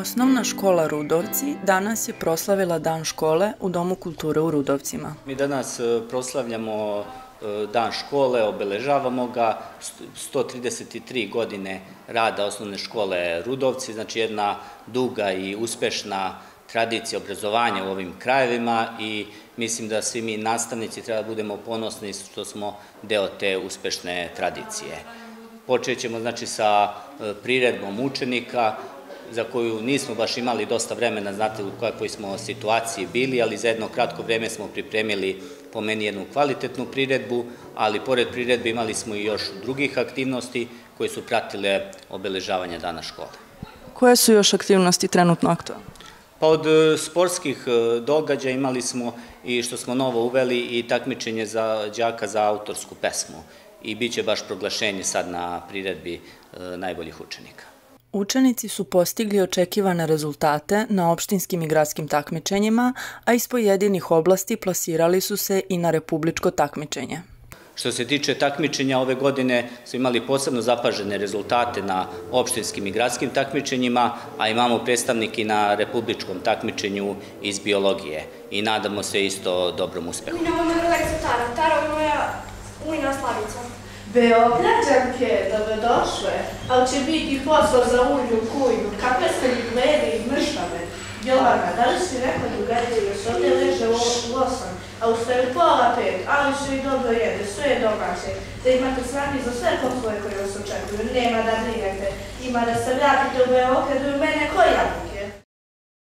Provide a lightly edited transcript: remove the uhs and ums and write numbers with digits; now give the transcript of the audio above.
Osnovna škola Rudovci danas je proslavila Dan škole u Domu kulture u Rudovcima. Mi danas proslavljamo Dan škole, obeležavamo ga, 133 godine rada osnovne škole Rudovci, znači jedna duga i uspešna tradicija obrazovanja u ovim krajevima i mislim da svi mi nastavnici treba da budemo ponosni što smo deo te uspešne tradicije. Počet ćemo znači sa priredbom učenika, za koju nismo baš imali dosta vremena, znate u kakvoj smo situaciji bili, ali za jedno kratko vreme smo pripremili po meni jednu kvalitetnu priredbu, ali pored priredbe imali smo i još drugih aktivnosti koje su pratile obeležavanje Dana škole. Koje su još aktivnosti trenutno aktualne? Pa od sportskih događaja imali smo i što smo novo uveli i takmičenje za đaka za autorsku pesmu i bit će baš proglašenje sad na priredbi najboljih učenika. Učenici su postigli očekivane rezultate na opštinskim i gradskim takmičenjima, a iz pojedinih oblasti plasirali su se i na republičko takmičenje. Što se tiče takmičenja, ove godine smo imali posebno zapažene rezultate na opštinskim i gradskim takmičenjima, a imamo predstavnike na republičkom takmičenju iz biologije i nadamo se isto dobrom uspehu. Tara moja ujna Slavica. Beograđanke, dobrodošle, ali će biti posao za ulju, kujnu, kakve ste mi glede i mršave. Jovana, da li si rekla drugarije, još ovdje leže u 8, a ustaju pola 5, ali se i dobro jede, sve je domaće, da imate sami za sve poslove koje vas očekuju, nema da brinete, ima da se vratite u Beogradu i mene ko jabuke.